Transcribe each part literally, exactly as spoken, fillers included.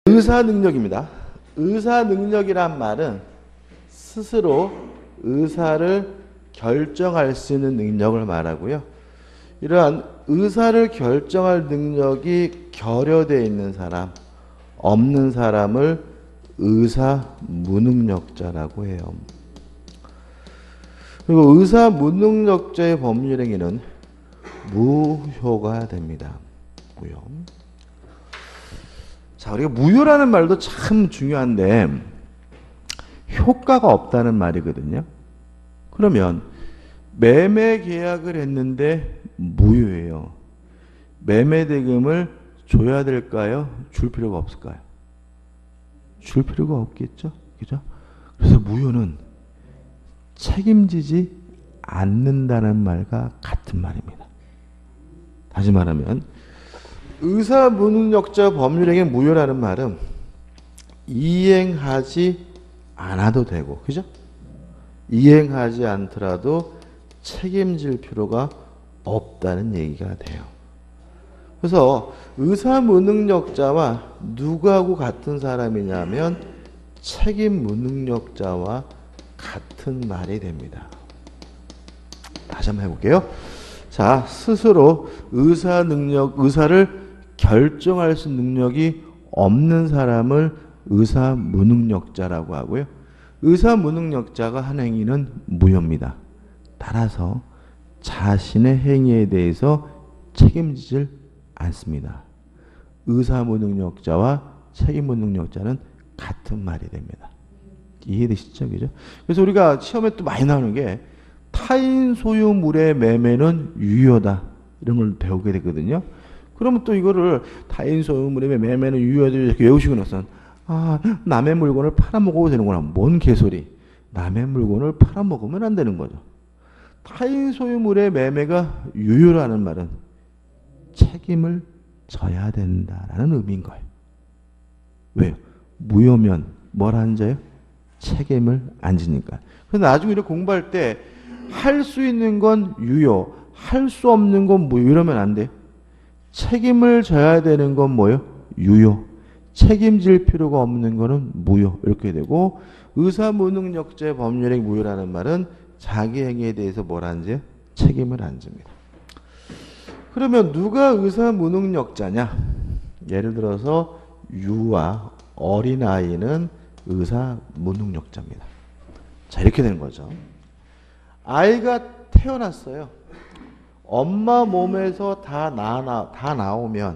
의사 능력입니다. 의사 능력이란 말은 스스로 의사를 결정할 수 있는 능력을 말하고요. 이러한 의사를 결정할 능력이 결여되어 있는 사람, 없는 사람을 의사 무능력자라고 해요. 그리고 의사 무능력자의 법률행위는 무효가 됩니다. 무효. 자, 우리가 무효라는 말도 참 중요한데 효과가 없다는 말이거든요. 그러면 매매 계약을 했는데 무효예요. 매매 대금을 줘야 될까요? 줄 필요가 없을까요? 줄 필요가 없겠죠. 그죠? 그래서 무효는 책임지지 않는다는 말과 같은 말입니다. 다시 말하면 의사 무능력자 법률행위 무효라는 말은 이행하지 않아도 되고, 그죠? 이행하지 않더라도 책임질 필요가 없다는 얘기가 돼요. 그래서 의사 무능력자와 누구하고 같은 사람이냐면 책임 무능력자와 같은 말이 됩니다. 다시 한번 해볼게요. 자, 스스로 의사 능력, 의사를 결정할 수 있는 능력이 없는 사람을 의사 무능력자라고 하고요. 의사 무능력자가 한 행위는 무효입니다. 따라서 자신의 행위에 대해서 책임지질 않습니다. 의사 무능력자와 책임 무능력자는 같은 말이 됩니다. 이해되시죠? 그죠? 그래서 우리가 시험에 또 많이 나오는 게 타인 소유물의 매매는 유효다. 이런 걸 배우게 되거든요. 그러면 또 이거를 타인 소유물의 매매는 유효하다 이렇게 외우시고 나서 아, 남의 물건을 팔아먹어도 되는구나. 뭔 개소리. 남의 물건을 팔아먹으면 안 되는 거죠. 타인 소유물의 매매가 유효라는 말은 책임을 져야 된다라는 의미인 거예요. 왜요? 무효면 뭘 안 져요? 책임을 안 지니까. 그래서 나중에 이렇게 공부할 때 할 수 있는 건 유효, 할 수 없는 건 무효 이러면 안 돼요. 책임을 져야 되는 건 뭐예요? 유효. 책임질 필요가 없는 거는 무효. 이렇게 되고 의사 무능력자의 법률행위 무효라는 말은 자기 행위에 대해서 뭘 안 져요? 책임을 안 집니다. 그러면 누가 의사 무능력자냐? 예를 들어서 유아, 어린아이는 의사 무능력자입니다. 자, 이렇게 되는 거죠. 아이가 태어났어요. 엄마 몸에서 다, 나, 다 나오면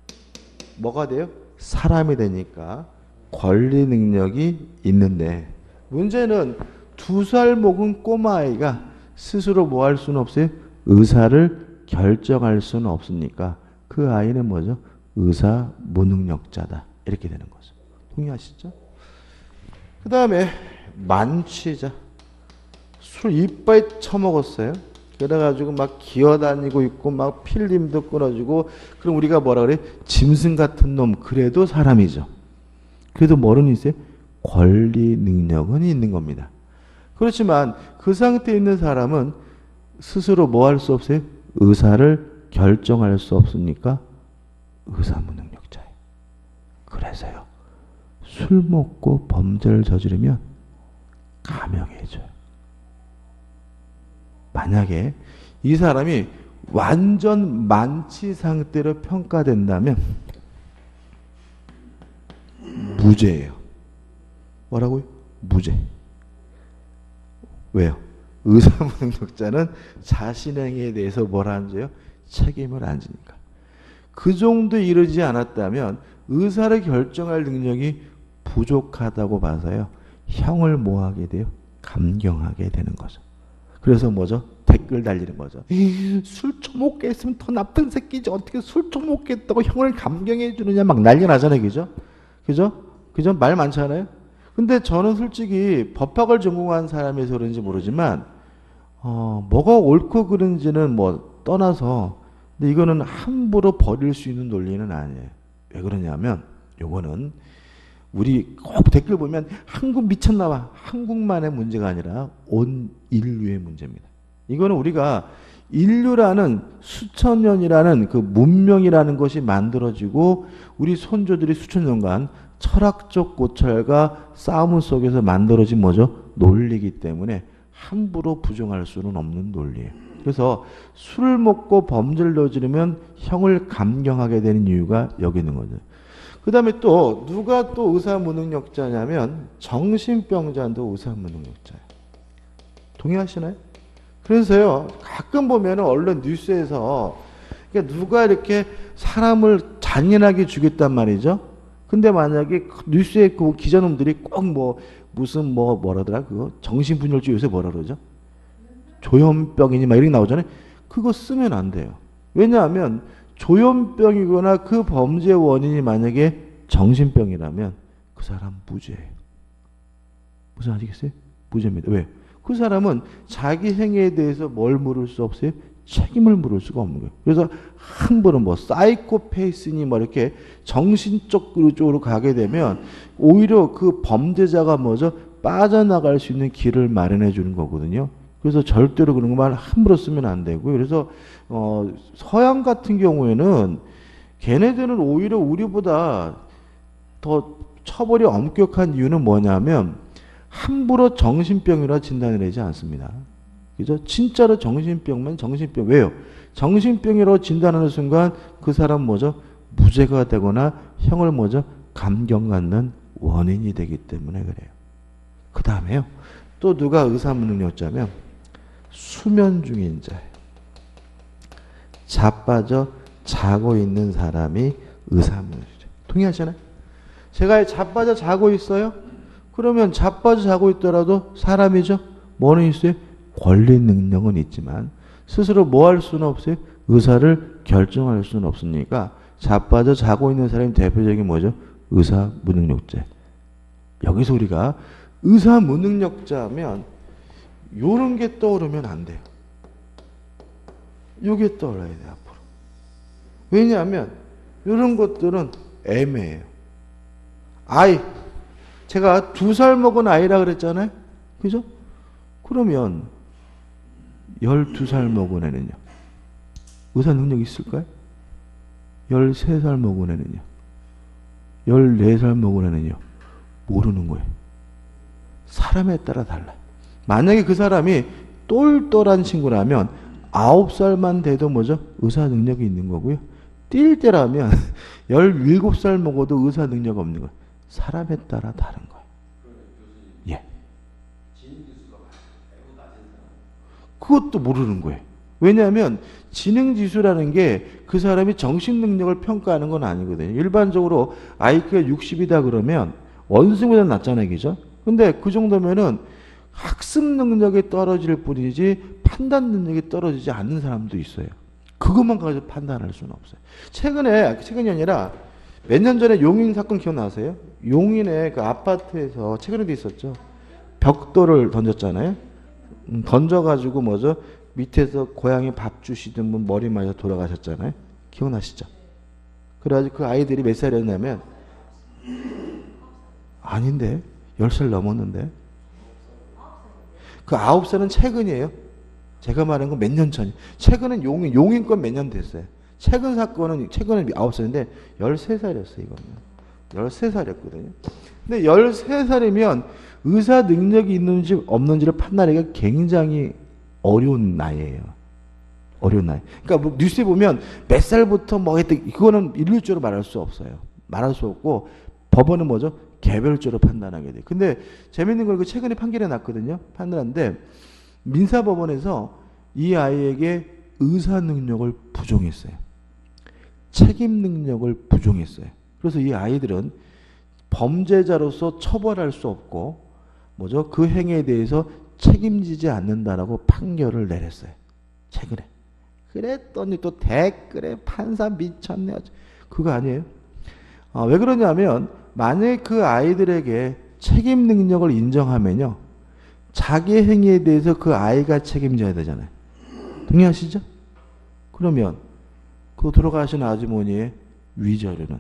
뭐가 돼요? 사람이 되니까 권리 능력이 있는데 문제는 두 살 먹은 꼬마아이가 스스로 뭐 할 수는 없어요? 의사를 결정할 수는 없으니까 그 아이는 뭐죠? 의사 무능력자다. 이렇게 되는 거죠. 동의하시죠? 그 다음에 만취자. 술 이빨 처먹었어요. 그래가지고 막 기어다니고 있고 막 필름도 끊어지고 그럼 우리가 뭐라 그래? 짐승 같은 놈. 그래도 사람이죠. 그래도 뭐는 있어요? 권리 능력은 있는 겁니다. 그렇지만 그 상태에 있는 사람은 스스로 뭐 할 수 없어요? 의사를 결정할 수 없으니까 의사 무능력자예요. 그래서요. 술 먹고 범죄를 저지르면 감형해줘요. 만약에 이 사람이 완전 만취 상태로 평가된다면 무죄예요. 뭐라고요? 무죄. 왜요? 의사 무능력자는 자신의 행위에 대해서 뭘 안 져요? 책임을 안 지니까. 그 정도 이르지 않았다면 의사를 결정할 능력이 부족하다고 봐서요. 형을 뭐 하게 돼요? 감경하게 되는 거죠. 그래서 뭐죠? 댓글 달리는 거죠. 술 처먹게 했으면 더 나쁜 새끼지. 어떻게 술 처먹게 했다고 형을 감경해 주느냐 막 난리 나잖아요. 그죠? 그죠? 그죠? 말 많잖아요. 근데 저는 솔직히 법학을 전공한 사람이라서 그런지 모르지만 어, 뭐가 옳고 그른지는 뭐 떠나서 근데 이거는 함부로 버릴 수 있는 논리는 아니에요. 왜 그러냐면 요거는 우리 꼭 댓글 보면 한국 미쳤나 봐. 한국만의 문제가 아니라 온 인류의 문제입니다. 이거는 우리가 인류라는 수천 년이라는 그 문명이라는 것이 만들어지고 우리 선조들이 수천 년간 철학적 고찰과 싸움 속에서 만들어진 뭐죠? 논리이기 때문에 함부로 부정할 수는 없는 논리예요. 그래서 술을 먹고 범죄를 저지르면 형을 감경하게 되는 이유가 여기 있는 거죠. 그 다음에 또 누가 또 의사무능력자냐면 정신병자도 의사무능력자예요. 동의하시나요? 그래서요 가끔 보면 언론 뉴스에서 그러니까 누가 이렇게 사람을 잔인하게 죽였단 말이죠. 근데 만약에 뉴스에 그 기자놈들이 꼭 뭐 무슨 뭐 뭐라더라 그거 정신분열주 요새 뭐라 그러죠? 조현병이니 막 이렇게 나오잖아요. 그거 쓰면 안 돼요. 왜냐하면 조현병이거나 그 범죄 원인이 만약에 정신병이라면 그 사람 무죄예요. 무슨 아시겠어요? 무죄입니다. 왜? 그 사람은 자기 행위에 대해서 뭘 물을 수 없어요? 책임을 물을 수가 없는 거예요. 그래서 함부로 뭐 사이코패스니 뭐 이렇게 정신적 쪽으로 가게 되면 오히려 그 범죄자가 뭐죠? 빠져나갈 수 있는 길을 마련해 주는 거거든요. 그래서 절대로 그런 말 함부로 쓰면 안 되고요. 그래서 어, 서양 같은 경우에는 걔네들은 오히려 우리보다 더 처벌이 엄격한 이유는 뭐냐면 함부로 정신병이라 진단을 내지 않습니다. 그죠? 진짜로 정신병만 정신병. 왜요? 정신병이라고 진단하는 순간 그 사람 뭐죠? 무죄가 되거나 형을 뭐죠? 감경 갖는 원인이 되기 때문에 그래요. 그 다음에요. 또 누가 의사무능력자면 수면 중인 자예요. 자빠져 자고 있는 사람이 의사무능력자. 동의하시나요? 제가 자빠져 자고 있어요? 그러면 자빠져 자고 있더라도 사람이죠? 뭐는 있어요? 권리 능력은 있지만 스스로 뭐 할 수는 없어요? 의사를 결정할 수는 없으니까 자빠져 자고 있는 사람이 대표적인 뭐죠? 의사무능력자. 여기서 우리가 의사무능력자면 요런 게 떠오르면 안 돼요. 요게 떠올라야 돼요, 앞으로. 왜냐하면 이런 것들은 애매해요. 아이, 제가 두 살 먹은 아이라 그랬잖아요. 그죠? 그러면 열두 살 먹은 애는요? 의사 능력 있을까요? 열세 살 먹은 애는요? 열네 살 먹은 애는요? 모르는 거예요. 사람에 따라 달라요. 만약에 그 사람이 똘똘한 친구라면 아홉 살만 돼도 뭐죠? 의사 능력이 있는 거고요. 뛸 때라면 열일곱 살 먹어도 의사 능력 없는 거예요. 사람에 따라 다른 거예요. 예. 그것도 모르는 거예요. 왜냐하면 지능지수라는 게 그 사람이 정신능력을 평가하는 건 아니거든요. 일반적으로 아이큐가 육십이다 그러면 원숭이보다 낫잖아요. 그죠? 근데 그 정도면은 학습 능력이 떨어질 뿐이지 판단 능력이 떨어지지 않는 사람도 있어요. 그것만 가지고 판단할 수는 없어요. 최근에, 최근이 아니라 몇 년 전에 용인 사건 기억나세요? 용인의 그 아파트에서 최근에도 있었죠. 벽돌을 던졌잖아요. 음, 던져가지고 뭐죠? 밑에서 고양이 밥 주시던 분 머리 맞아 돌아가셨잖아요. 기억나시죠? 그래가지고 그 아이들이 몇 살이었냐면 아닌데 열 살 넘었는데 그 아홉 살은 최근이에요. 제가 말한 건 몇 년 전이에요. 최근은 용인 용인 건 몇 년 됐어요. 최근 사건은 최근은 아홉 살인데 열세 살이었어요. 이거는 열세 살이었거든요. 근데 열세 살이면 의사 능력이 있는지 없는지를 판단하기가 굉장히 어려운 나이예요. 어려운 나이. 그러니까 뭐 뉴스에 보면 몇 살부터 뭐 했다. 그거는 일률적으로 말할 수 없어요. 말할 수 없고 법원은 뭐죠? 개별적으로 판단하게 돼요. 근데 재밌는 걸 그 최근에 판결이 났거든요. 판단하는데 민사법원에서 이 아이에게 의사 능력을 부정했어요. 책임 능력을 부정했어요. 그래서 이 아이들은 범죄자로서 처벌할 수 없고 뭐죠? 그 행위에 대해서 책임지지 않는다라고 판결을 내렸어요. 최근에. 그랬더니 또 댓글에 판사 미쳤네. 그거 아니에요? 아, 왜 그러냐면 만약에 그 아이들에게 책임 능력을 인정하면요. 자기 행위에 대해서 그 아이가 책임져야 되잖아요. 동의하시죠? 그러면 그 돌아가신 아주머니의 위자료는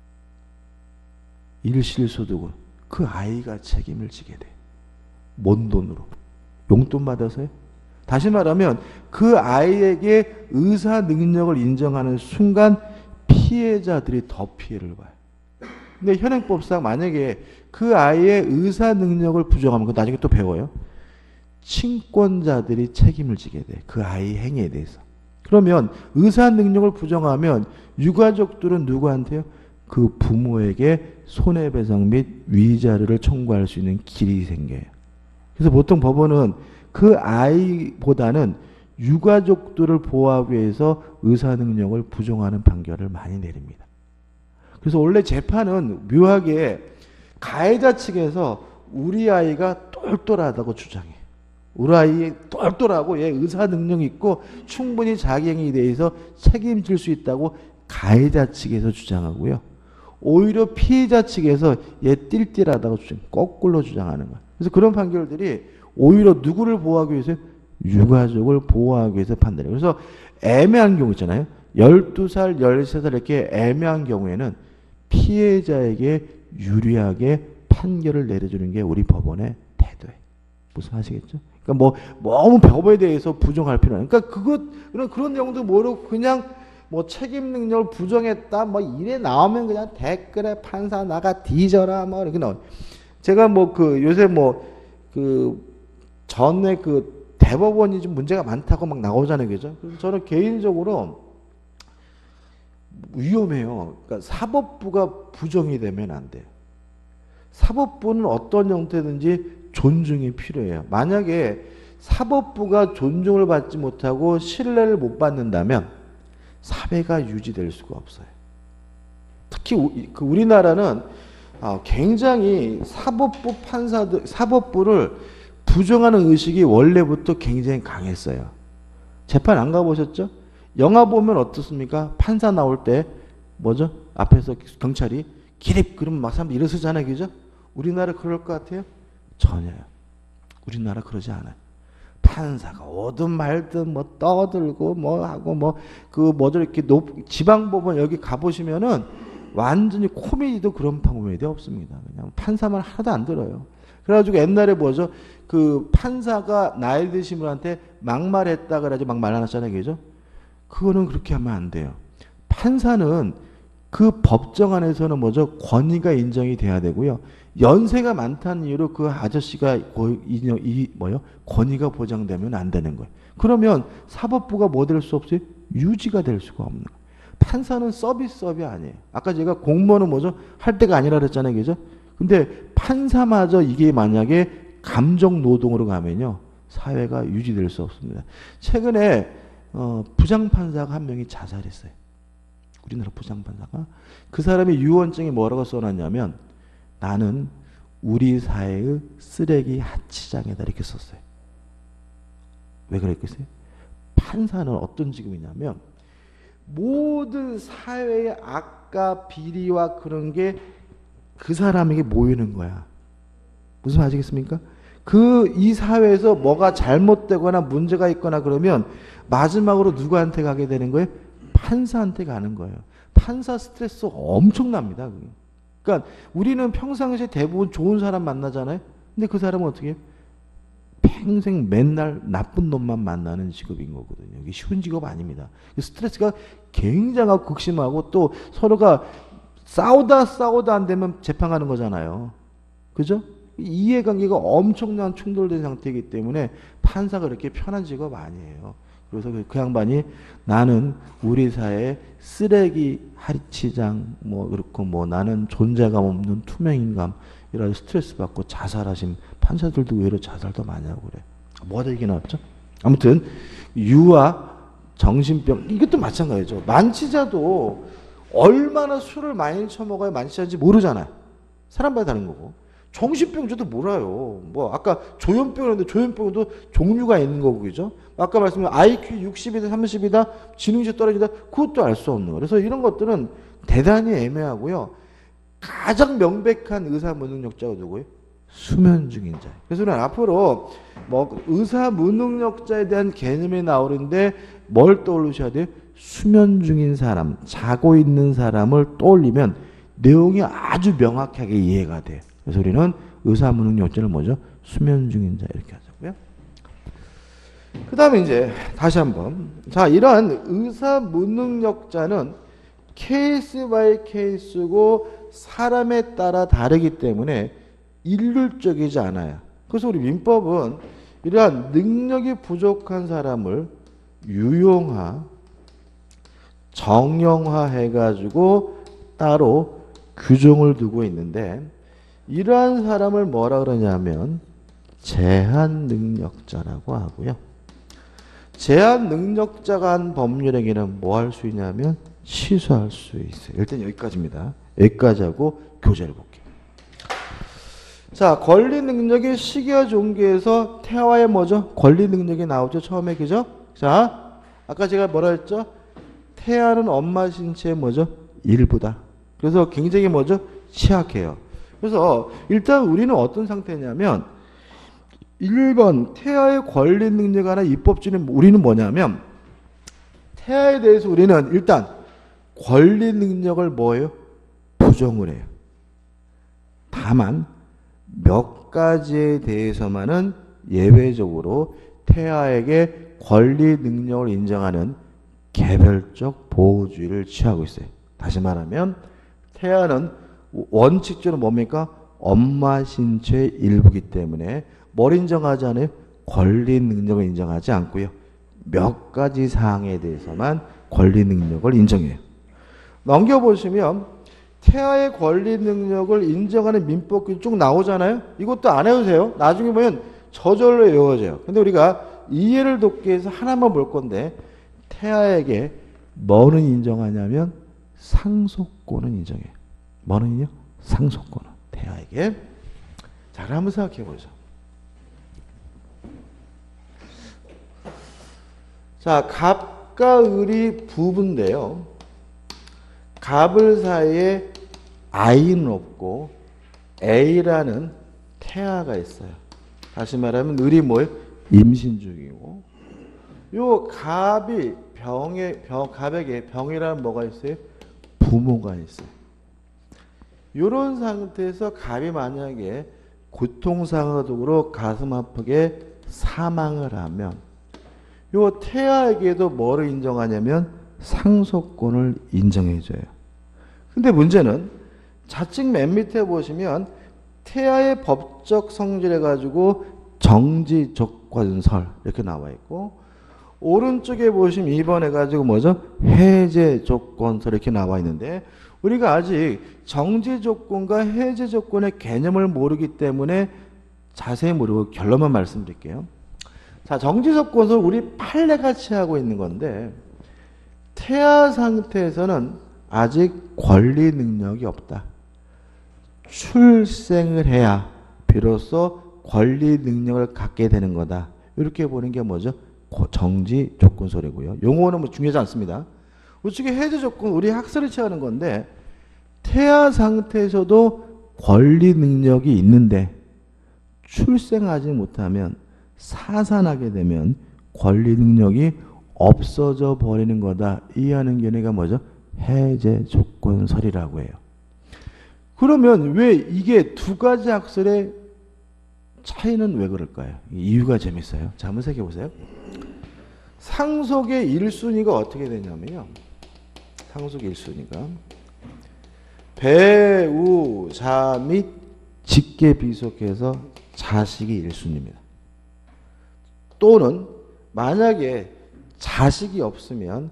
일실소득은 그 아이가 책임을 지게 돼. 뭔 돈으로? 용돈 받아서요? 다시 말하면 그 아이에게 의사 능력을 인정하는 순간 피해자들이 더 피해를 봐요. 근데 현행법상 만약에 그 아이의 의사 능력을 부정하면, 그거 나중에 또 배워요. 친권자들이 책임을 지게 돼. 그 아이 행위에 대해서. 그러면 의사 능력을 부정하면 유가족들은 누구한테요? 그 부모에게 손해배상 및 위자료를 청구할 수 있는 길이 생겨요. 그래서 보통 법원은 그 아이보다는 유가족들을 보호하기 위해서 의사 능력을 부정하는 판결을 많이 내립니다. 그래서 원래 재판은 묘하게 가해자 측에서 우리 아이가 똘똘하다고 주장해. 우리 아이 똘똘하고 얘 의사 능력이 있고 충분히 자기 행위에 대해서 책임질 수 있다고 가해자 측에서 주장하고요. 오히려 피해자 측에서 얘 띨띨하다고 주장, 거꾸로 주장하는 거야. 그래서 그런 판결들이 오히려 누구를 보호하기 위해서? 유가족을 보호하기 위해서 판단해요. 그래서 애매한 경우 있잖아요. 열두 살, 열세 살 이렇게 애매한 경우에는 피해자에게 유리하게 판결을 내려주는 게 우리 법원의 태도예요. 무슨 아시겠죠? 그러니까 뭐 너무 법에 대해서 부정할 필요는, 그러니까 그것 그런 그런 내용도 모르고 그냥 뭐 책임 능력을 부정했다 뭐 이래 나오면 그냥 댓글에 판사 나가 뒤져라 뭐 이렇게 나와. 제가 뭐 그 요새 뭐 그 전에 그 대법원이 좀 문제가 많다고 막 나오잖아요, 그죠? 그래서 저는 개인적으로 위험해요. 그러니까 사법부가 부정이 되면 안 돼요. 사법부는 어떤 형태든지 존중이 필요해요. 만약에 사법부가 존중을 받지 못하고 신뢰를 못 받는다면 사회가 유지될 수가 없어요. 특히 그 우리나라는 굉장히 사법부 판사들, 사법부를 부정하는 의식이 원래부터 굉장히 강했어요. 재판 안 가보셨죠? 영화 보면 어떻습니까? 판사 나올 때 뭐죠? 앞에서 경찰이 기립 그러면 막 사람들 일어서잖아요, 그죠? 우리나라 그럴 것 같아요? 전혀요. 우리나라 그러지 않아요. 판사가 오든 말든 뭐 떠들고 뭐 하고 뭐 그 뭐죠 이렇게 높 지방법원 여기 가보시면은 완전히 코미디도 그런 코미디 없습니다. 그냥 판사만 하나도 안 들어요. 그래가지고 옛날에 뭐죠? 그 판사가 나이 드신 분한테 막말했다 그래가지고 막 말하놨잖아요, 그죠? 그거는 그렇게 하면 안 돼요. 판사는 그 법정 안에서는 뭐죠? 권위가 인정이 돼야 되고요. 연세가 많다는 이유로 그 아저씨가 이, 이 뭐요? 권위가 보장되면 안 되는 거예요. 그러면 사법부가 뭐 될 수 없어요? 유지가 될 수가 없는 거예요. 판사는 서비스업이 아니에요. 아까 제가 공무원은 뭐죠? 할 때가 아니라 그랬잖아요, 그죠? 근데 판사마저 이게 만약에 감정 노동으로 가면요, 사회가 유지될 수 없습니다. 최근에 어, 부장판사가 한 명이 자살했어요. 우리나라 부장판사가. 그 사람이 유언장에 뭐라고 써놨냐면 나는 우리 사회의 쓰레기 하치장에다 이렇게 썼어요. 왜 그랬겠어요? 판사는 어떤 직업이냐면 모든 사회의 악과 비리와 그런 게 그 사람에게 모이는 거야. 무슨 말 아시겠습니까? 그 이 사회에서 뭐가 잘못되거나 문제가 있거나 그러면 마지막으로 누구한테 가게 되는 거예요? 판사한테 가는 거예요. 판사 스트레스 엄청납니다. 그러니까 우리는 평상시에 대부분 좋은 사람 만나잖아요. 근데 그 사람은 어떻게 해요? 평생 맨날 나쁜 놈만 만나는 직업인 거거든요. 이게 쉬운 직업 아닙니다. 스트레스가 굉장하고 극심하고 또 서로가 싸우다 싸우다 안 되면 재판 가는 거잖아요. 그죠? 이해관계가 엄청난 충돌된 상태이기 때문에 판사가 그렇게 편한 직업 아니에요. 그래서 그 양반이 나는 우리 사회의 쓰레기 하리치장 뭐 그렇고 뭐 나는 존재감 없는 투명인감 이런 스트레스 받고 자살하신 판사들도 의외로 자살도 많이 하고 그래. 뭐가 얘기 나왔죠? 아무튼 유아 정신병 이것도 마찬가지죠. 만취자도 얼마나 술을 많이 처먹어야 만취자인지 모르잖아요. 사람마다 다른 거고. 정신병자도 몰라요. 뭐 아까 조현병이었는데 조현병도 종류가 있는 거고 그죠? 아까 말씀드린 아이큐 육십이다 삼십이다 지능시 떨어진다 그것도 알 수 없는 거예요. 그래서 이런 것들은 대단히 애매하고요. 가장 명백한 의사 무능력자가 누구예요? 수면 중인 자. 그래서 우리는 앞으로 뭐 의사 무능력자에 대한 개념이 나오는데 뭘 떠올리셔야 돼요? 수면 중인 사람, 자고 있는 사람을 떠올리면 내용이 아주 명확하게 이해가 돼요. 그래서 우리는 의사 무능력자를 뭐죠? 수면 중인 자 이렇게 하자고요. 그 다음에 이제 다시 한번 자 이러한 의사 무능력자는 케이스 바이 케이스고 사람에 따라 다르기 때문에 일률적이지 않아요. 그래서 우리 민법은 이러한 능력이 부족한 사람을 유용화, 정형화 해가지고 따로 규정을 두고 있는데, 이러한 사람을 뭐라 그러냐면 제한 능력자라고 하고요. 제한 능력자가 한 법률행위는 뭐 할 수 있냐면 취소할 수 있어요. 일단 여기까지입니다. 여기까지 하고 교재를 볼게요. 자, 권리 능력의 시기와 종기에서 태아의 뭐죠? 권리 능력이 나오죠. 처음에, 그죠? 자, 아까 제가 뭐라 했죠? 태아는 엄마 신체의 뭐죠? 일부다. 그래서 굉장히 뭐죠? 취약해요. 그래서 일단 우리는 어떤 상태냐면 일 번 태아의 권리 능력 하나 입법주의는 우리는 뭐냐면 태아에 대해서 우리는 일단 권리 능력을 뭐예요? 부정을 해요. 다만 몇 가지에 대해서만은 예외적으로 태아에게 권리 능력을 인정하는 개별적 보호주의를 취하고 있어요. 다시 말하면 태아는 원칙적으로 뭡니까? 엄마 신체의 일부이기 때문에 뭘 인정하지 않아요? 권리 능력을 인정하지 않고요. 몇 가지 사항에 대해서만 권리 능력을 인정해요. 넘겨보시면 태아의 권리 능력을 인정하는 민법규 쭉 나오잖아요. 이것도 안 해도 돼요. 나중에 보면 저절로 외워져요. 근데 우리가 이해를 돕기 위해서 하나만 볼 건데, 태아에게 뭐는 인정하냐면 상속권은 인정해요. 뭐는요? 상속권은 태아에게. 자, 그럼 한번 생각해 보죠. 자, 갑과 을이 부부인데요. 갑을 사이에 아이는 없고 A라는 태아가 있어요. 다시 말하면 을이 뭐예요? 임신 중이고, 요 갑이 병에 병 갑에게 병이라는 뭐가 있어요? 부모가 있어요. 이런 상태에서 갑이 만약에 고통상으로 가슴 아프게 사망을 하면 요 태아에게도 뭐를 인정하냐면 상속권을 인정해줘요. 근데 문제는 좌측 맨 밑에 보시면 태아의 법적 성질해 가지고 정지 조건설 이렇게 나와 있고, 오른쪽에 보시면 이 번 해가지고 뭐죠? 해제 조건설 이렇게 나와 있는데, 우리가 아직 정지 조건과 해제 조건의 개념을 모르기 때문에 자세히 모르고 결론만 말씀드릴게요. 자, 정지 조건설 우리 판례같이 하고 있는 건데, 태아 상태에서는 아직 권리 능력이 없다. 출생을 해야 비로소 권리 능력을 갖게 되는 거다. 이렇게 보는 게 뭐죠? 정지 조건설이고요. 용어는 뭐 중요하지 않습니다. 우측에 해제 조건, 우리 학설을 취하는 건데, 태아 상태에서도 권리 능력이 있는데 출생하지 못하면 사산하게 되면 권리 능력이 없어져 버리는 거다. 이해하는 견해가 뭐죠? 해제 조건설이라고 해요. 그러면 왜 이게 두 가지 학설의 차이는 왜 그럴까요? 이유가 재밌어요. 자, 한번 생각해 보세요. 상속의 일 순위가 어떻게 되냐면요. 상속의 일 순위가 배우자 및 직계 비속해서 자식이 일 순위입니다. 또는 만약에 자식이 없으면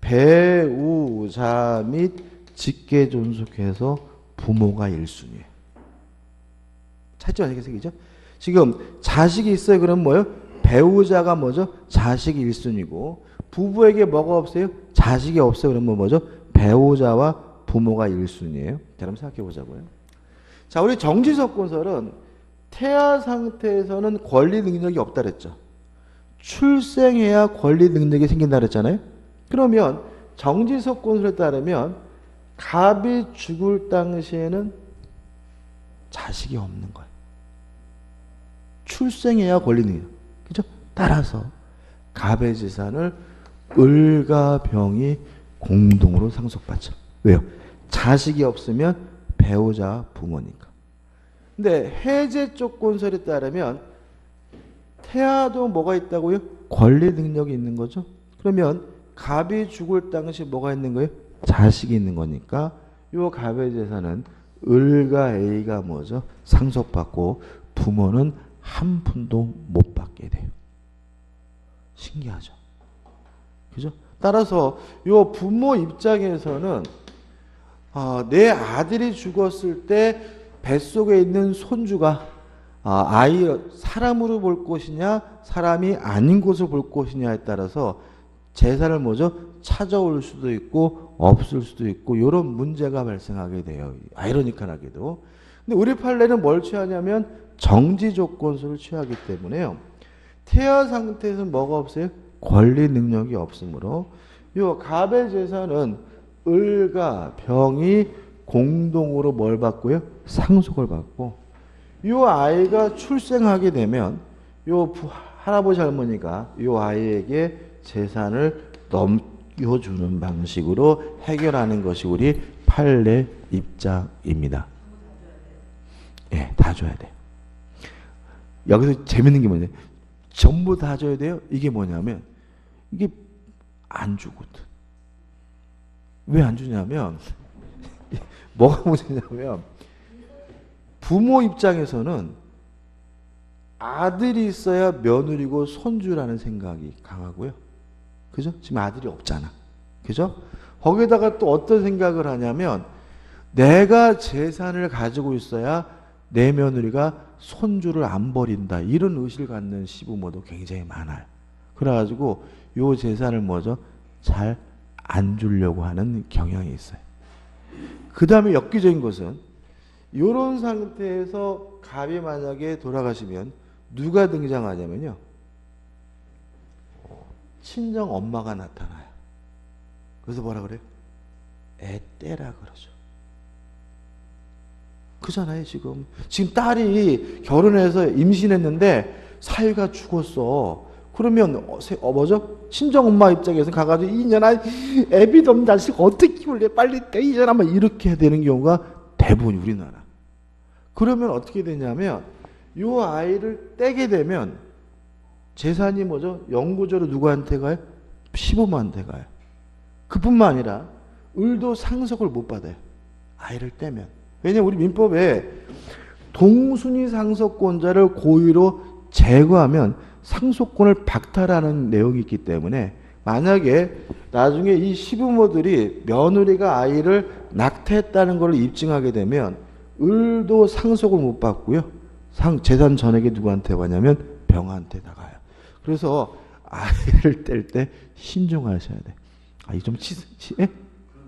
배우자 및 직계 존속해서 부모가 일 순위예요. 차이점 어떻게 생기죠? 지금 자식이 있어요. 그럼 뭐예요? 배우자가 뭐죠? 자식이 일 순위고, 부부에게 뭐가 없어요? 자식이 없어요. 그러면 뭐죠? 배우자와 부모가 일 순위예요. 자, 그럼 생각해 보자고요. 자, 우리 정지조건설은 태아 상태에서는 권리 능력이 없다 그랬죠. 출생해야 권리 능력이 생긴다 그랬잖아요. 그러면 정지조건설에 따르면 갑이 죽을 당시에는 자식이 없는 거예요. 출생해야 권리 능력. 그죠? 따라서 갑의 재산을 을과 병이 공동으로 상속받죠. 왜요? 자식이 없으면 배우자 부모니까. 근데 해제 조건설에 따르면 태아도 뭐가 있다고요? 권리 능력이 있는 거죠. 그러면 갑이 죽을 당시 뭐가 있는 거예요? 자식이 있는 거니까 요 갑의 재산은 을과 A가 뭐죠? 상속받고 부모는 한 푼도 못 받게 돼요. 신기하죠? 그죠? 따라서 요 부모 입장에서는 어, 내 아들이 죽었을 때 뱃속에 있는 손주가 어, 아이 사람으로 볼 것이냐 사람이 아닌 것을 볼 것이냐에 따라서 재산을 뭐죠? 찾아올 수도 있고 없을 수도 있고 이런 문제가 발생하게 돼요. 아이러니컬하게도. 근데 우리 판례는 뭘 취하냐면 정지 조건수를 취하기 때문에요. 태아 상태에서 뭐가 없어요? 권리 능력이 없으므로 요 갑의 재산은 을과 병이 공동으로 뭘 받고요? 상속을 받고 요 아이가 출생하게 되면 요 할아버지 할머니가 요 아이에게 재산을 넘겨주는 방식으로 해결하는 것이 우리 판례 입장입니다. 예, 다 줘야 돼요. 여기서 재밌는 게 뭐냐? 전부 다 줘야 돼요? 이게 뭐냐면 이게 안 주거든. 왜 안 주냐면 뭐가 문제냐면 부모 입장에서는 아들이 있어야 며느리고 손주라는 생각이 강하고요. 그죠? 지금 아들이 없잖아. 그죠? 거기다가 또 어떤 생각을 하냐면 내가 재산을 가지고 있어야 내 며느리가 손주를 안 버린다. 이런 의식을 갖는 시부모도 굉장히 많아요. 그래가지고 요 재산을 뭐죠? 잘 안 주려고 하는 경향이 있어요. 그 다음에 엽기적인 것은 이런 상태에서 갑이 만약에 돌아가시면 누가 등장하냐면요. 친정 엄마가 나타나요. 그래서 뭐라 그래요? 애떼라 그러죠. 그잖아요, 지금. 지금 딸이 결혼해서 임신했는데 사위가 죽었어. 그러면 어, 뭐죠? 친정 엄마 입장에서 가가지고 이년아 애비도 없는 자식 어떻게 키울래? 빨리 떼이잖아. 이렇게 되는 경우가 대부분 우리나라. 그러면 어떻게 되냐면 이 아이를 떼게 되면 재산이 뭐죠? 영구적으로 누구한테 가요? 시부모한테 가요. 그뿐만 아니라 을도 상속을 못 받아요. 아이를 떼면. 왜냐면 우리 민법에 동순위 상속권자를 고의로 제거하면 상속권을 박탈하는 내용이 있기 때문에 만약에 나중에 이 시부모들이 며느리가 아이를 낙태했다는 걸 입증하게 되면 을도 상속을 못 받고요. 상, 재산 전액이 누구한테 가냐면 병한테 나가요. 그래서 아이를 뗄 때 신중하셔야 돼. 아, 이 좀 치, 치, 예?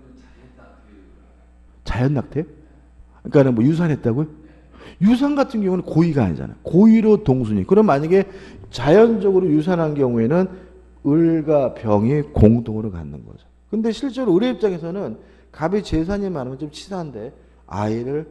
자연 낙태? 그러니까 뭐 유산했다고요? 유산 같은 경우는 고의가 아니잖아요. 고의로 동순위. 그럼 만약에 자연적으로 유산한 경우에는 을과 병이 공동으로 갖는 거죠. 근데 실제로 을의 입장에서는 갑이 재산이 많으면 좀 치사한데 아이를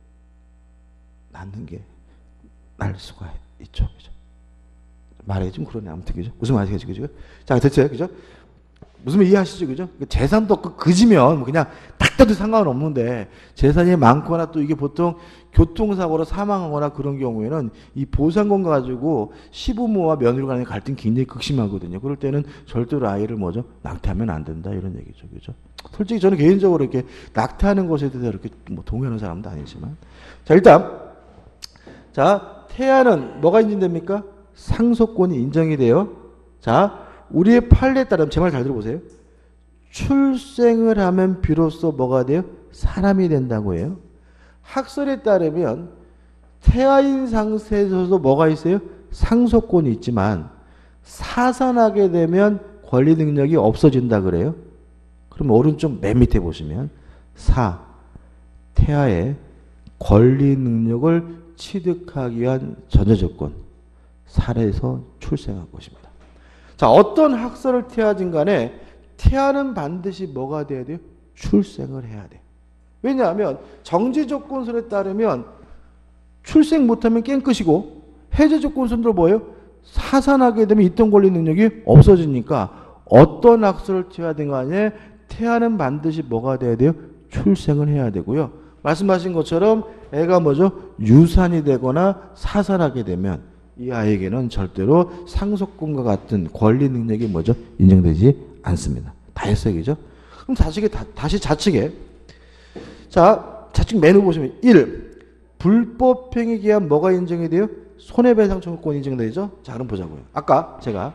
낳는 게 나을 수가 있죠. 그죠? 말하기 좀 그러네. 아무튼 그죠? 무슨 말이겠지, 그죠? 자, 됐어요. 그죠? 무슨 말 이해하시죠? 그죠? 재산도 없고 그지면 그냥 딱 떼도 상관은 없는데 재산이 많거나 또 이게 보통 교통사고로 사망하거나 그런 경우에는 이 보상금 가지고 시부모와 며느리 간의 갈등이 굉장히 극심하거든요. 그럴 때는 절대로 아이를 뭐죠? 낙태하면 안 된다 이런 얘기죠. 그죠? 솔직히 저는 개인적으로 이렇게 낙태하는 것에 대해서 이렇게 뭐 동의하는 사람도 아니지만 자, 일단 자, 태아는 뭐가 인정됩니까? 상속권이 인정이 돼요. 자, 우리의 판례에 따르면 제 말 잘 들어보세요. 출생을 하면 비로소 뭐가 돼요? 사람이 된다고 해요. 학설에 따르면 태아인 상태에서도 뭐가 있어요? 상속권이 있지만 사산하게 되면 권리 능력이 없어진다 그래요. 그럼 오른쪽 맨 밑에 보시면 사. 태아의 권리 능력을 취득하기 위한 전제조건 살에서 출생할 것입니다. 자, 어떤 학설을 태하든 간에 태아는 반드시 뭐가 돼야 돼요? 출생을 해야 돼요. 왜냐하면 정지조건설에 따르면 출생 못하면 깽 끝이고 해제조건설도 뭐예요? 사산하게 되면 있던 권리 능력이 없어지니까 어떤 학설을 태하든 간에 태아는 반드시 뭐가 돼야 돼요? 출생을 해야 되고요. 말씀하신 것처럼 애가 뭐죠? 유산이 되거나 사산하게 되면 이 아이에게는 절대로 상속권과 같은 권리 능력이 뭐죠? 인정되지 않습니다. 다 했어요. 그죠? 그럼 다시, 다시 좌측에. 자, 좌측 메뉴 보시면 일. 불법행위에 기한 뭐가 인정이 돼요? 손해배상 청구권이 인정되죠? 자, 그럼 보자고요. 아까 제가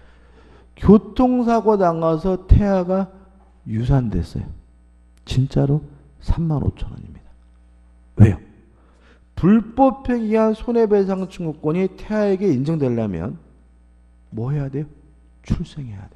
교통사고 당해서 태아가 유산됐어요. 진짜로 삼만 오천 원입니다. 왜요? 불법행위에 기한 손해배상 청구권이 태아에게 인정되려면 뭐 해야 돼요? 출생해야 돼요.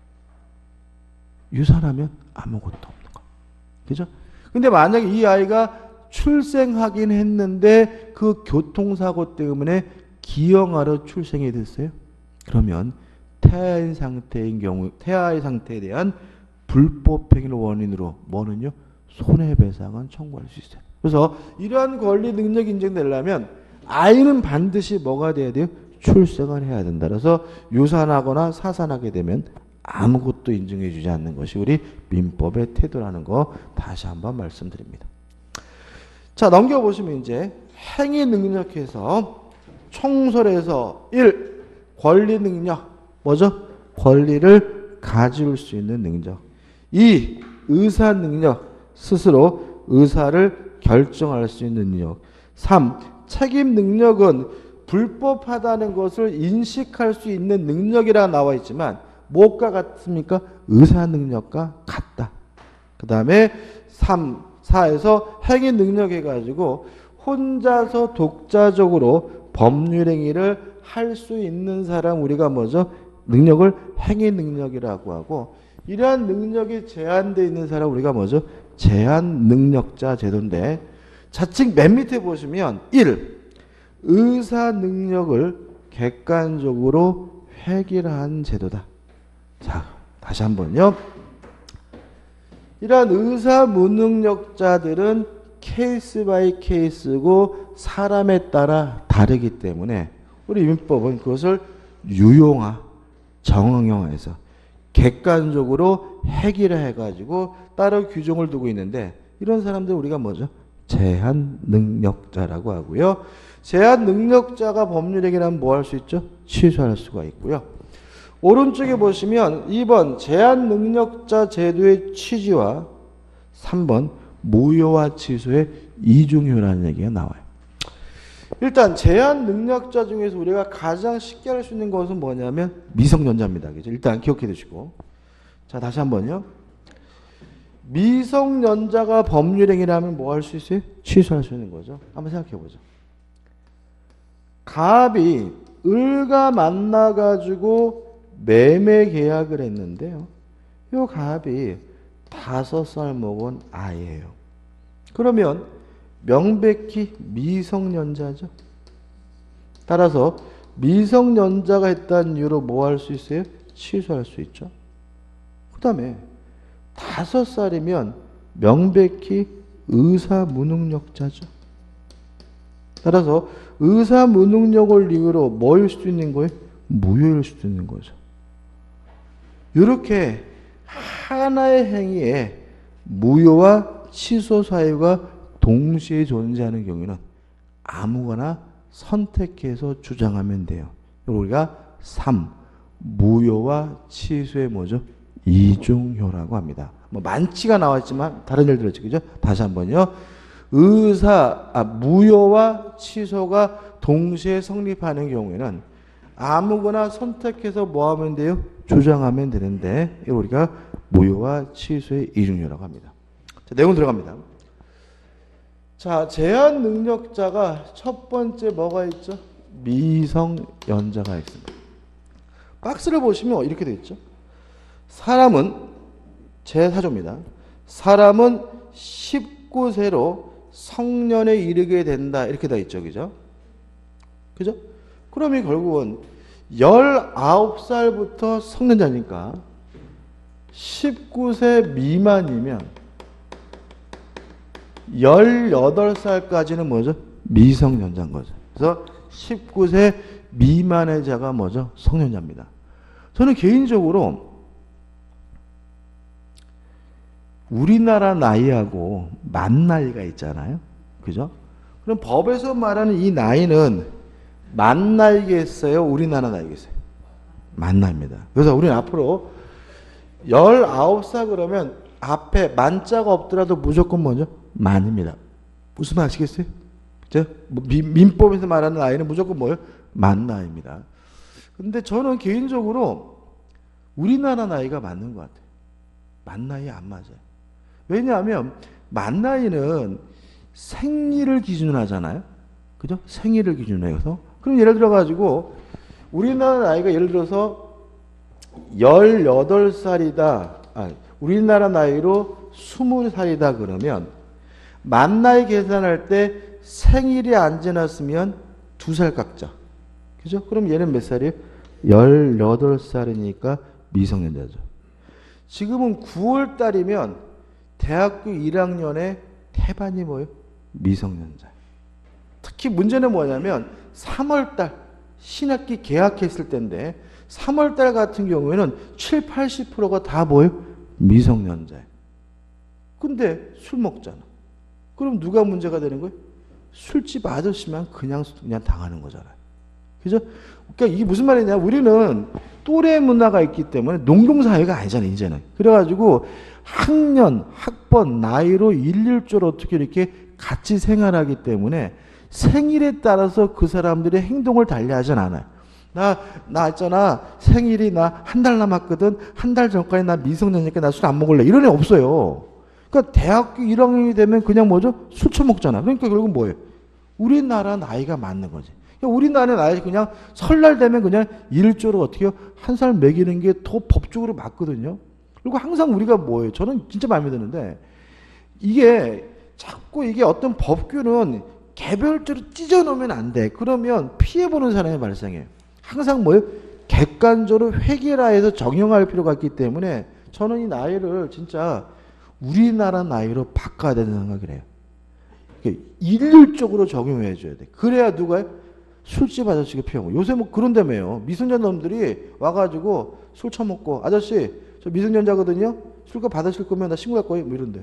유산하면 아무것도 없는 거예요. 그죠? 근데 만약에 이 아이가 출생하긴 했는데 그 교통사고 때문에 기형아로 출생이 됐어요. 그러면 태아인 상태인 경우, 태아의 상태에 대한 불법행위를 원인으로 뭐는요? 손해배상은 청구할 수 있어요. 그래서 이러한 권리 능력이 인정되려면 아이는 반드시 뭐가 돼야 돼요? 출생을 해야 된다. 그래서 유산하거나 사산하게 되면 아무것도 인정해 주지 않는 것이 우리 민법의 태도라는 거 다시 한번 말씀드립니다. 자, 넘겨보시면 이제 행위 능력에서 총설에서 일. 권리 능력. 뭐죠? 권리를 가질 수 있는 능력. 이. 의사 능력. 스스로 의사를 결정할 수 있는 능력. 삼. 책임 능력은 불법하다는 것을 인식할 수 있는 능력이라 나와 있지만 뭐가 같습니까? 의사 능력과 같다. 그 다음에 삼, 사에서 행위 능력 해가지고 혼자서 독자적으로 법률행위를 할 수 있는 사람 우리가 뭐죠? 능력을 행위 능력이라고 하고 이러한 능력이 제한되어 있는 사람 우리가 뭐죠? 제한 능력자 제도인데 좌측 맨 밑에 보시면 일. 의사 능력을 객관적으로 획일화한 제도다. 자, 다시 한번요. 이러한 의사 무능력자들은 케이스 바이 케이스고 사람에 따라 다르기 때문에 우리 민법은 그것을 유용화, 정형화해서 객관적으로 획일화해가지고 따로 규정을 두고 있는데 이런 사람들 우리가 뭐죠? 제한 능력자라고 하고요. 제한 능력자가 법률행위라면 뭐 할 수 있죠? 취소할 수가 있고요. 오른쪽에 보시면 이 번 제한 능력자 제도의 취지와 삼 번 무효화 취소의 이중효라는 얘기가 나와요. 일단 제한 능력자 중에서 우리가 가장 쉽게 할 수 있는 것은 뭐냐면 미성년자입니다. 그죠? 일단 기억해 두시고. 자, 다시 한번요. 미성년자가 법률행위라면 뭐 할 수 있어요? 취소할 수 있는 거죠. 한번 생각해 보죠. 갑이 을과 만나가지고 매매 계약을 했는데요. 요 갑이 다섯 살 먹은 아이예요. 그러면 명백히 미성년자죠. 따라서 미성년자가 했다는 이유로 뭐 할 수 있어요? 취소할 수 있죠. 그 다음에 다섯 살이면 명백히 의사 무능력자죠. 따라서 의사 무능력을 이유로 뭐일 수도 있는 거예요? 무효일 수도 있는 거죠. 이렇게 하나의 행위에 무효와 취소 사유가 동시에 존재하는 경우는 아무거나 선택해서 주장하면 돼요. 우리가 삼. 무효와 취소의 뭐죠? 이중효라고 합니다. 뭐 많지가 나왔지만 다른 예를 들었죠. 그죠? 다시 한번요. 의사, 아, 무효와 취소가 동시에 성립하는 경우에는 아무거나 선택해서 뭐 하면 돼요? 주장하면 되는데 이걸 우리가 무효와 취소의 이중효라고 합니다. 자, 내용 들어갑니다. 자, 제한 능력자가 첫 번째 뭐가 있죠? 미성년자가 있습니다. 박스를 보시면 이렇게 되어 있죠. 사람은 제사 조입니다. 사람은 십구 세로 성년에 이르게 된다. 이렇게 되어 있죠. 그죠? 그죠? 그러면 결국은 열아홉 살부터 성년자니까 십구 세 미만이면 열여덟 살까지는 뭐죠? 미성년자인 거죠. 그래서 십구 세 미만의 자가 뭐죠? 성년자입니다. 저는 개인적으로 우리나라 나이하고 만 나이가 있잖아요. 그죠? 그럼 법에서 말하는 이 나이는 만 나이겠어요? 우리나라 나이겠어요? 만 나이입니다. 그래서 우리는 앞으로 열아홉 살 그러면 앞에 만자가 없더라도 무조건 뭐죠? 만입니다. 무슨 말 아시겠어요? 그죠? 뭐 민, 민법에서 말하는 나이는 무조건 뭐예요? 만 나이입니다. 근데 저는 개인적으로 우리나라 나이가 맞는 것 같아요. 만 나이 안 맞아요. 왜냐하면 만 나이는 생리를 기준으로 하잖아요. 그죠? 생리를 기준으로 해서. 그럼 예를 들어 가지고 우리나라 나이가 예를 들어서 열여덟 살이다. 아, 우리나라 나이로 스무 살이다 그러면 만 나이 계산할 때 생일이 안 지났으면 두 살 깎자. 그죠? 그럼 얘는 몇 살이에요? 열여덟 살이니까 미성년자죠. 지금은 구월 달이면 대학교 일 학년에 태반이 뭐예요? 미성년자. 특히 문제는 뭐냐면 삼월 달 신학기 개학했을 때인데 삼월 달 같은 경우에는 칠, 팔십 퍼센트가 다 뭐예요? 미성년자예요. 근데 술 먹잖아. 그럼 누가 문제가 되는 거예요? 술집 아저씨만 그냥 그냥 당하는 거잖아요. 그죠? 그러니까 이게 무슨 말이냐? 우리는 또래 문화가 있기 때문에 농경사회가 아니잖아요, 이제는. 그래가지고 학년, 학번, 나이로 일일조로 어떻게 이렇게 같이 생활하기 때문에 생일에 따라서 그 사람들의 행동을 달리하진 않아요. 나, 나 있잖아. 생일이 나 한 달 남았거든. 한 달 전까지 나 미성년이니까 나 술 안 먹을래. 이런 애 없어요. 그러니까 대학교 일 학년이 되면 그냥 뭐죠? 술 처먹잖아. 그러니까 결국 뭐예요? 우리나라 나이가 맞는 거지. 우리나라 나이 그냥 설날 되면 그냥 일조로 어떻게 해요? 한 살 먹이는 게 더 법적으로 맞거든요. 그리고 항상 우리가 뭐예요? 저는 진짜 마음에 드는데 이게 자꾸 이게 어떤 법규는 개별적으로 찢어놓으면 안 돼. 그러면 피해보는 사람이 발생해요. 항상 뭐예요? 객관적으로 획일화해서 적용할 필요가 있기 때문에 저는 이 나이를 진짜 우리나라 나이로 바꿔야 되는 생각을 해요. 일률적으로 적용해 줘야 돼. 그래야 누가 술집 아저씨가 피하고. 요새 뭐 그런다며요. 미성년 놈들이 와가지고 술 처먹고 아저씨 저 미성년자거든요. 술값 받으실 거면 나 신고할 거예요. 뭐 이런데.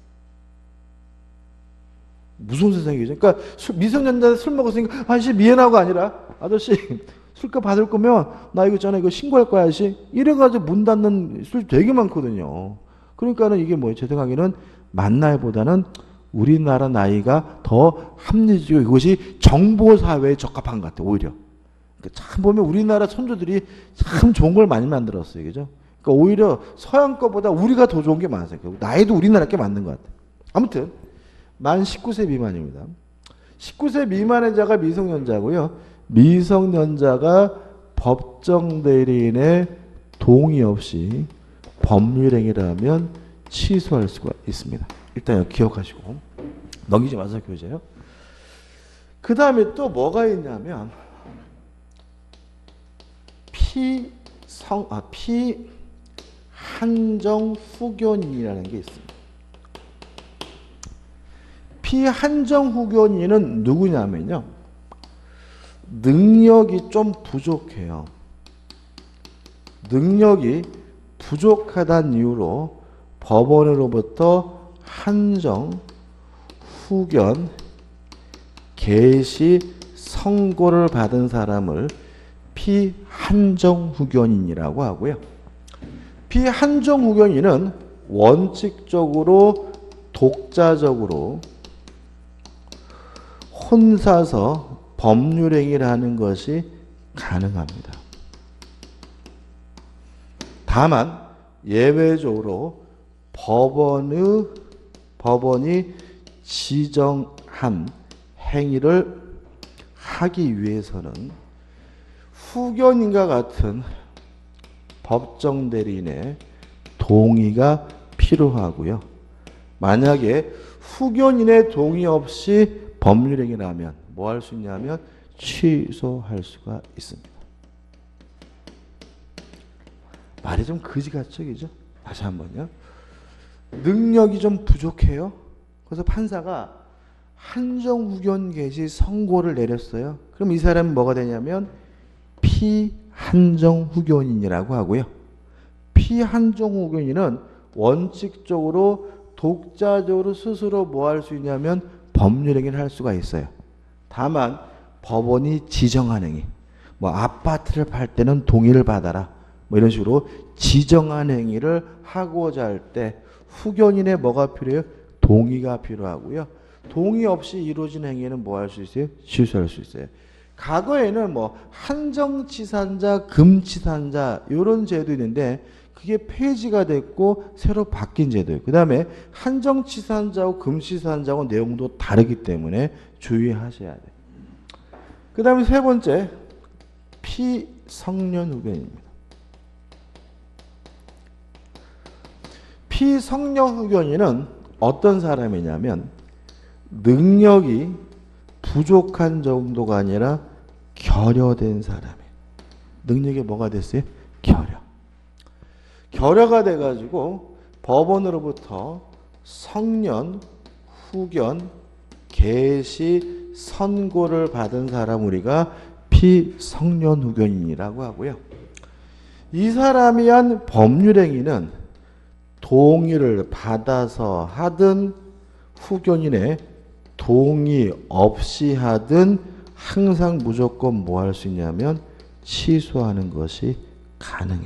무서운 세상이죠. 그러니까 술, 미성년자 술 먹었으니까 아저씨 미안하고 아니라 아저씨 술값 받을 거면 나 이거 있잖아 이거 신고할 거야 아저씨. 이래가지고 문 닫는 술 되게 많거든요. 그러니까는 이게 뭐예요? 제 생각에는 만 나이보다는 우리나라 나이가 더 합리적이고 이것이 정보사회에 적합한 것 같아요. 오히려. 그러니까 참 보면 우리나라 선조들이 참 좋은 걸 많이 만들었어요. 그죠? 그러니까 오히려 서양 거보다 우리가 더 좋은 게 많아요. 나이도 우리나라 게 맞는 것 같아요. 아무튼 만 십구 세 미만입니다. 십구 세 미만의 자가 미성년자고요. 미성년자가 법정 대리인의 동의 없이 법률행위를 하면 취소할 수가 있습니다. 일단 여기 기억하시고 넘기지 마세요. 교재요. 그 다음에 또 뭐가 있냐면 피성 아 피한정 후견인이라는 게 있습니다. 피한정 후견인은 누구냐면요. 능력이 좀 부족해요. 능력이 부족하다는 이유로 법원으로부터 한정, 후견, 개시, 선고를 받은 사람을 피한정 후견인이라고 하고요. 피한정 후견인은 원칙적으로 독자적으로 혼자서 법률행위를 하는 것이 가능합니다. 다만 예외적으로 법원의 법원이 지정한 행위를 하기 위해서는 후견인과 같은 법정 대리인의 동의가 필요하고요. 만약에 후견인의 동의 없이 법률행위를 하면 뭐 할 수 있냐면 취소할 수가 있습니다. 말이 좀 그지같죠, 그죠? 다시 한번요. 능력이 좀 부족해요. 그래서 판사가 한정 후견 개시 선고를 내렸어요. 그럼 이 사람은 뭐가 되냐면 피한정 후견인이라고 하고요. 피한정 후견인은 원칙적으로 독자적으로 스스로 뭐 할 수 있냐면 법률행위를 할 수가 있어요. 다만 법원이 지정한 행위, 뭐 아파트를 팔 때는 동의를 받아라, 뭐 이런 식으로 지정한 행위를 하고자 할 때 후견인의 뭐가 필요해요? 동의가 필요하고요. 동의 없이 이루어진 행위는 뭐 할 수 있어요? 취소할 수 있어요. 과거에는 뭐 한정치산자, 금치산자 이런 제도 있는데 그게 폐지가 됐고 새로 바뀐 제도예요. 그 다음에 한정치산자하고 금치산자하고 내용도 다르기 때문에 주의하셔야 돼요. 그 다음에 세 번째, 피성년후견입니다. 피성년후견인은 어떤 사람이냐면 능력이 부족한 정도가 아니라 결여된 사람이에요. 능력이 뭐가 됐어요? 결여. 결여가 돼가지고 법원으로부터 성년, 후견, 계시, 선고를 받은 사람 우리가 피성년후견인이라고 하고요. 이 사람이 한 법률행위는 동의를 받아서 하든 후견인의 동의 없이 하든 항상 무조건 뭐 할 수 있냐면 취소하는 것이 가능해.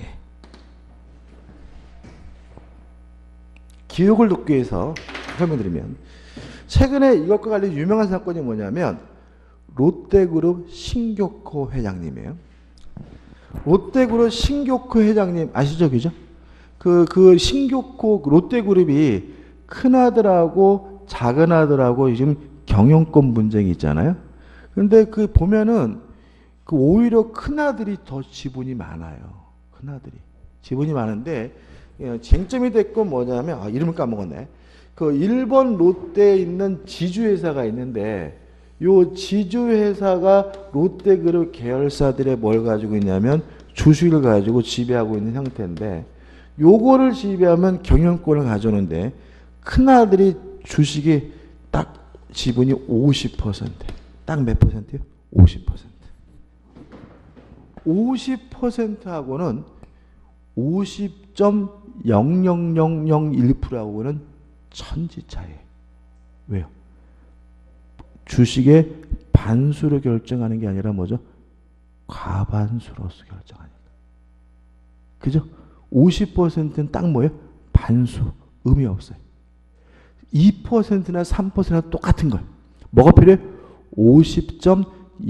기억을 돕기 위해서 설명드리면 최근에 이것과 관련 유명한 사건이 뭐냐면 롯데그룹 신교코 회장님이에요. 롯데그룹 신교코 회장님 아시죠? 그죠? 그, 그 신교코 롯데그룹이 큰아들하고 작은아들하고 지금 경영권 분쟁이 있잖아요. 근데 그 보면은 그 오히려 큰아들이 더 지분이 많아요. 큰아들이. 지분이 많은데 쟁점이 됐건 뭐냐면 아, 이름을 까먹었네. 그 일본 롯데에 있는 지주회사가 있는데 요 지주회사가 롯데그룹 계열사들의 뭘 가지고 있냐면 주식을 가지고 지배하고 있는 형태인데 요거를 지배하면 경영권을 가져오는데 큰아들이 주식이 딱 지분이 오십 퍼센트. 딱 몇 퍼센트요? 오십 퍼센트. 오십 퍼센트하고는 오십 점 영영영영일 퍼센트하고는 천지 차이예요. 왜요? 주식의 반수로 결정하는 게 아니라 뭐죠? 과반수로서 결정하니까. 그죠? 오십 퍼센트는 딱 뭐예요? 반수. 의미 없어요. 이 퍼센트나 삼 퍼센트나 똑같은 거예요. 뭐가 필요해? 오십 점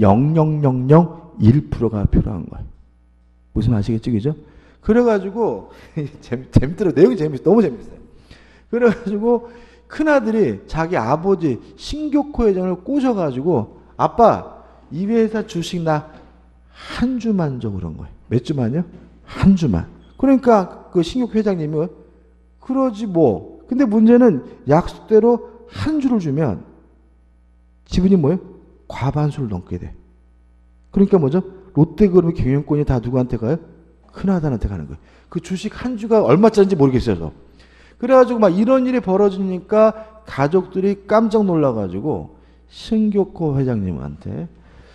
영영영영일 퍼센트가 필요한 거예요. 무슨 아시겠죠? 그죠? 그래가지고 재밌, 재밌더라고요. 내용이 재밌어요. 너무 재밌어요. 그래가지고 큰아들이 자기 아버지 신교코 회장을 꼬셔가지고 아빠 이 회사 주식 나 한 주만 줘 그런 거예요. 몇 주만요? 한 주만. 그러니까 그 신교코 회장님이 그러지 뭐. 근데 문제는 약속대로 한 주를 주면 지분이 뭐예요? 과반수를 넘게 돼. 그러니까 뭐죠? 롯데그룹 경영권이 다 누구한테 가요? 큰아들한테 가는 거예요. 그 주식 한 주가 얼마짜리인지 모르겠어요. 그래가지고 막 이런 일이 벌어지니까 가족들이 깜짝 놀라가지고 신교코 회장님한테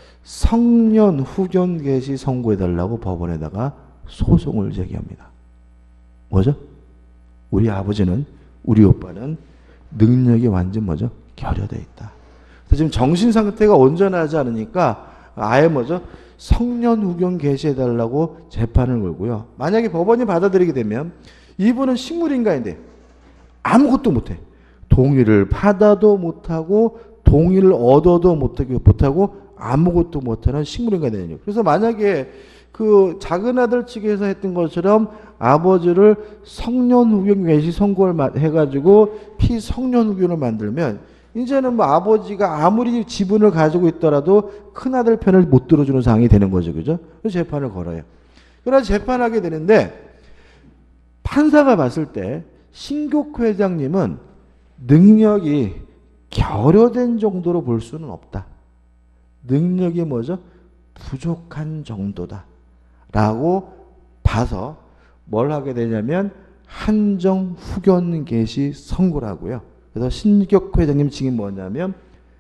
성년 후견 개시 선고해달라고 법원에다가 소송을 제기합니다. 뭐죠? 우리 아버지는 우리 오빠는 능력이 완전 뭐죠? 결여되어 있다. 그래서 지금 정신 상태가 온전하지 않으니까 아예 뭐죠? 성년 후견 개시해달라고 재판을 걸고요. 만약에 법원이 받아들이게 되면 이분은 식물인간인데 아무것도 못해. 동의를 받아도 못하고 동의를 얻어도 못하고 아무것도 못하는 식물인간이 되는 거예요. 그래서 만약에 그 작은 아들 측에서 했던 것처럼 아버지를 성년 후견 개시 선고를 해가지고 피성년 후견을 만들면 이제는 뭐 아버지가 아무리 지분을 가지고 있더라도 큰아들 편을 못 들어주는 상황이 되는 거죠. 그죠? 그래서 재판을 걸어요. 그래서 재판하게 되는데 판사가 봤을 때 신교코 회장님은 능력이 결여된 정도로 볼 수는 없다. 능력이 뭐죠? 부족한 정도다. 라고 봐서 뭘 하게 되냐면 한정 후견 개시 선고를 하고요. 그래서 신교코 회장님 지금 뭐냐면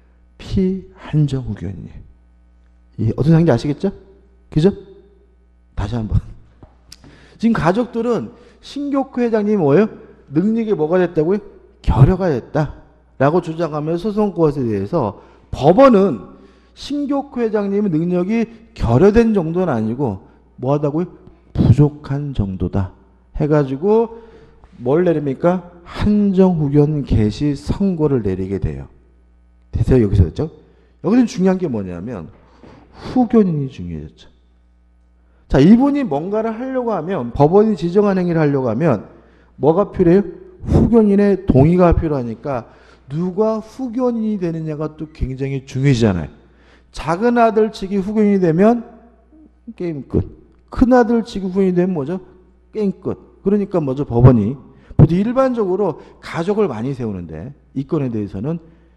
피한정 후견이에요. 이 어떤 상황인지 아시겠죠? 그죠? 다시 한번. 지금 가족들은 신교코 회장님이 뭐예요? 능력이 뭐가 됐다고요? 결여가 됐다. 라고 주장하면서 소송 것에 대해서 법원은 신교코 회장님의 능력이 결여된 정도는 아니고 뭐 하다고요? 부족한 정도다. 해가지고 뭘 내립니까? 한정후견 개시 선고를 내리게 돼요. 됐어요? 여기서 됐죠? 여기서 중요한 게 뭐냐면 후견인이 중요해졌죠. 자, 이분이 뭔가를 하려고 하면, 법원이 지정한 행위를 하려고 하면 뭐가 필요해요? 후견인의 동의가 필요하니까 누가 후견인이 되느냐가 또 굉장히 중요하잖아요. 작은 아들 측이 후견인이 되면 게임 끝. 큰 아들 측이 후견인이 되면 뭐죠? 게임 끝. 그러니까 뭐죠? 법원이 보통 일반적으로 가족을 많이 세우는데 이 건에 대해서는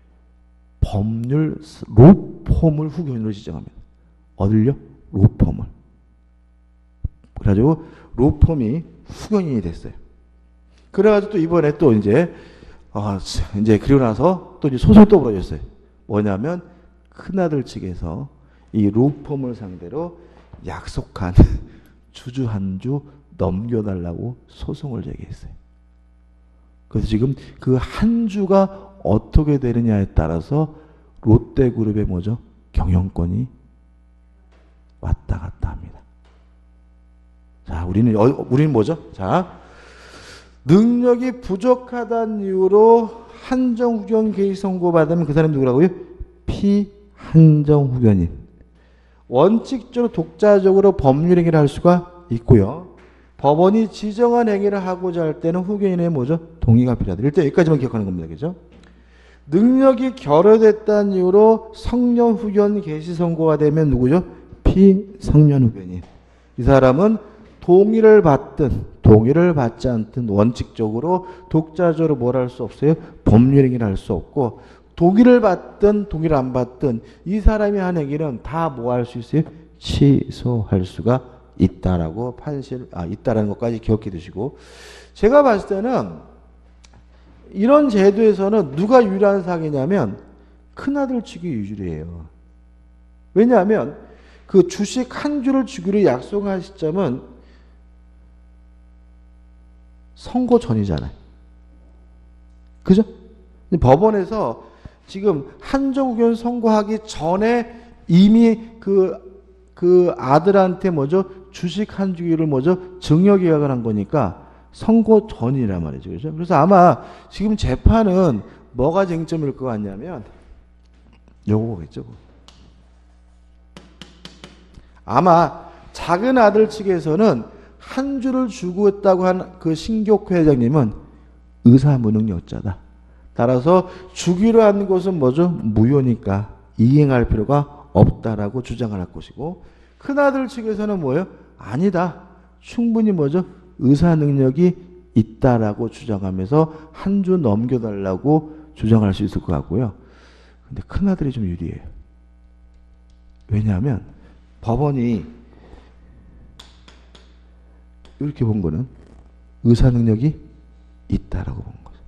법률 로펌을 후견인으로 지정합니다. 어딜요? 로펌을. 그래가지고 로펌이 후견인이 됐어요. 그래가지고 또 이번에 또 이제 어, 이제 그리고 나서 또 이제 소송이 또 벌어졌어요. 뭐냐면 큰아들 측에서 이 로펌을 상대로 약속한 주주 한 주 넘겨달라고 소송을 제기했어요. 그래서 지금 그 한 주가 어떻게 되느냐에 따라서 롯데그룹의 뭐죠? 경영권이 왔다 갔다 합니다. 자, 우리는 어, 우리는 뭐죠? 자, 능력이 부족하다는 이유로 한정후견 개시 선고받으면 그 사람이 누구라고요? 피한정후견인. 원칙적으로 독자적으로 법률 행위를 할 수가 있고요. 법원이 지정한 행위를 하고자 할 때는 후견인의 뭐죠? 동의가 필요하다. 일단 여기까지만 기억하는 겁니다. 그죠? 능력이 결여됐다는 이유로 성년 후견 개시 선고가 되면 누구죠? 피성년 후견인. 이 사람은 동의를 받든 동의를 받지 않든 원칙적으로 독자적으로 뭘 할 수 없어요? 법률 행위를 할 수 없고, 동의를 받든 동의를 안 받든 이 사람이 한 행위는 다 뭐 할 수 있어요? 취소할 수가 있다라고 판실, 아, 있다라는 것까지 기억해 두시고, 제가 봤을 때는 이런 제도에서는 누가 유리한 사기냐면 큰아들 측이 유리해요. 왜냐하면 그 주식 한 주를 주기로 약속한 시점은 선고 전이잖아요. 그죠? 법원에서 지금 한정후견 선고하기 전에 이미 그, 그 아들한테 뭐죠? 주식 한 주기를 뭐죠? 증여 계약을 한 거니까 선고 전이란 말이죠. 그죠? 그래서 아마 지금 재판은 뭐가 쟁점일 것 같냐면 요거겠죠. 아마 작은 아들 측에서는 한 주를 주고 있다고 한 그 신교회 회장님은 의사무능력자다. 따라서 주기로 한 것은 뭐죠? 무효니까 이행할 필요가 없다라고 주장을 할 것이고, 큰아들 측에서는 뭐예요? 아니다. 충분히 뭐죠? 의사능력이 있다라고 주장하면서 한 주 넘겨달라고 주장할 수 있을 것 같고요. 근데 큰아들이 좀 유리해요. 왜냐하면 법원이 이렇게 본 거는 의사능력이 있다라고 본 거죠.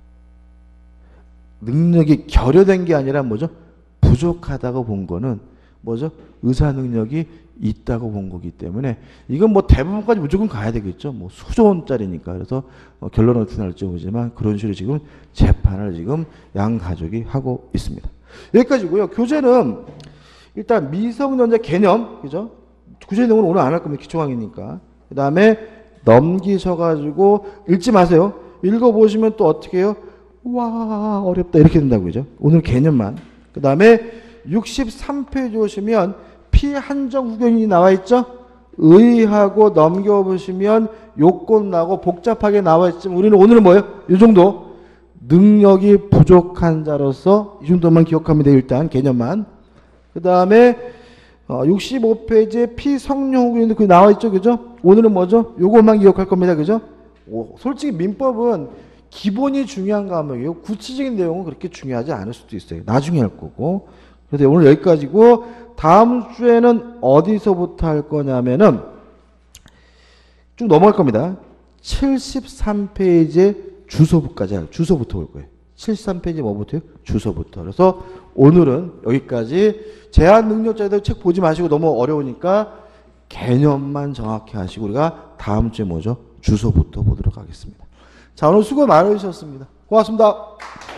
능력이 결여된 게 아니라 뭐죠? 부족하다고 본 거는 뭐죠? 의사능력이 있다고 본 거기 때문에 이건 뭐 대부분까지 무조건 가야 되겠죠. 뭐 수조 원짜리니까. 그래서 어 결론은 어떻게 날지 모르지만 그런 식으로 지금 재판을 지금 양 가족이 하고 있습니다. 여기까지고요. 교재는 일단 미성년자 개념, 그죠? 구제 내용은 오늘 안 할 겁니다. 기초강의니까. 그 다음에 넘기셔가지고 읽지 마세요. 읽어보시면 또 어떻게 해요? 와, 어렵다. 이렇게 된다고, 그죠? 오늘 개념만. 그 다음에 육십삼 페이지 오시면 피한정 후견인이 나와 있죠? 의하고 넘겨보시면 요건 나고 복잡하게 나와 있지만 우리는 오늘은 뭐예요? 이 정도. 능력이 부족한 자로서 이 정도만 기억하면 돼요. 일단 개념만. 그 다음에 어, 육십오 페이지에 피성령 후견인도 그 나와 있죠, 그죠? 오늘은 뭐죠? 요것만 기억할 겁니다, 그죠? 오, 솔직히 민법은 기본이 중요한 과목이에요. 구체적인 내용은 그렇게 중요하지 않을 수도 있어요. 나중에 할 거고. 그래서 오늘 여기까지고, 다음 주에는 어디서부터 할 거냐면은 쭉 넘어갈 겁니다. 칠십삼 페이지에 주소부까지 할, 주소부터 올 거예요. 칠십삼 페이지 뭐부터요? 주소부터. 그래서 오늘은 여기까지. 제한 능력자들 책 보지 마시고 너무 어려우니까 개념만 정확히 하시고 우리가 다음 주에 뭐죠? 주소부터 보도록 하겠습니다. 자, 오늘 수고 많으셨습니다. 고맙습니다.